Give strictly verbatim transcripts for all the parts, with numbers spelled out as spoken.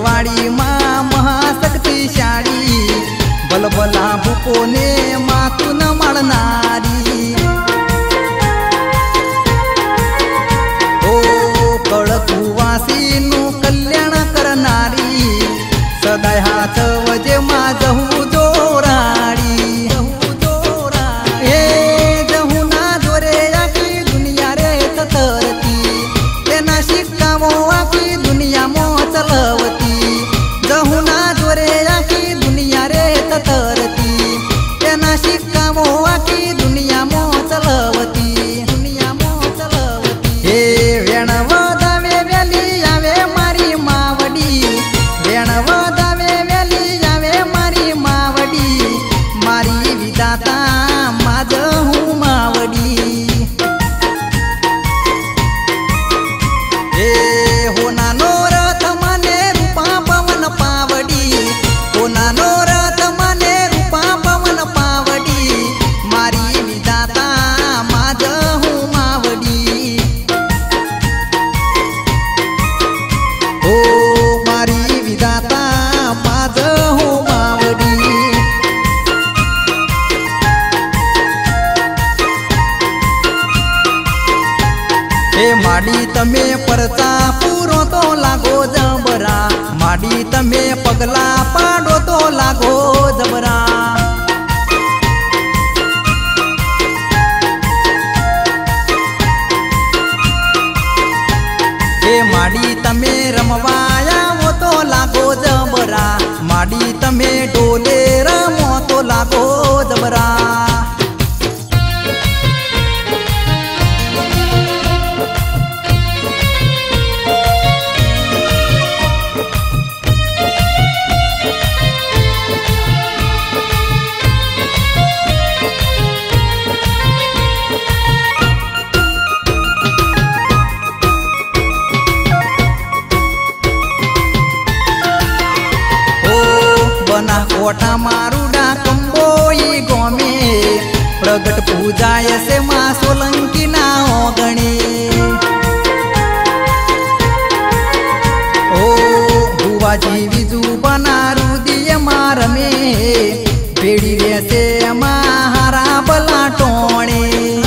फुलवाड़ी माँ महाशक्तिशाली बलबला भूपोने मातून माळणारी ओ कळकुवासीनु कल्याण करणारी सदाय हात वजे माझहू जोराडी हे जहुना जोरे आकी दुनिया रे तरती तेना शिक्कामो आकी दुनिया मो चलवती जहुना जोरे आकी दुनिया रे तरती तेना शिक्कामो आकी दुनिया मो चलवती दुनिया मो चलवती हे वेणवदावे वेली यावे मारी मावडी वेणवदावे वेली यावे मारी मावडी मारी विधाता माझहू मावडी हे होना नोरथ माने रूपा पवन पावडी होना नोरथ माने रूपा पवन पावडी मारी विधाता माझहू मावडी हो मारी विधाता माझहू मावडी हे माडी तमे परचा पूरो तो लागो जबरा माडी तमे पगला पाडो तो लागो जबरा हे माडी तमे रमवाया वो तो लागो जबरा माडी तमे डोले रमो तो लागो जबरा कोटा मारुडा कंबोई गोमे प्रगट पूजाय से माँ सोलंकी ना गणे ओ बुवाजी विजू बनारू दिए मार में बेड़ी रे से महारा बला टोणे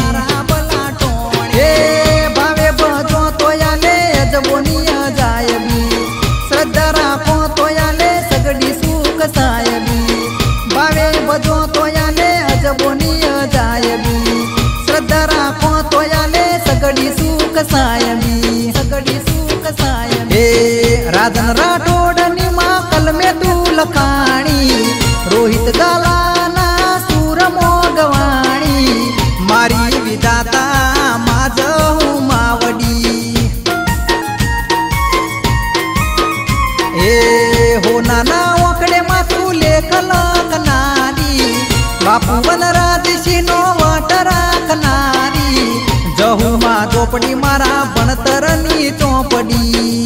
हे भावे बजो तो याले जबोनिया जायबी श्रद्धा राखो तो याले सगडी सुख सायबी भावे बजो तो याले अजबोनिय जायबी श्रद्धा राखो तो याले सगडी सुख सायबी सगडी सुख सायबी हे राजन राठोड निमा कलमे तू लखाणी रोहित गालाना सूर मोगवाणी मारी विधाता माझहू मावडी हे हो नाना वाकडे मातू लेखल कनारी बापू वनराजशी नो वाटरा कनारी जहू मा झोपडी मारा बनतरनी चोपडी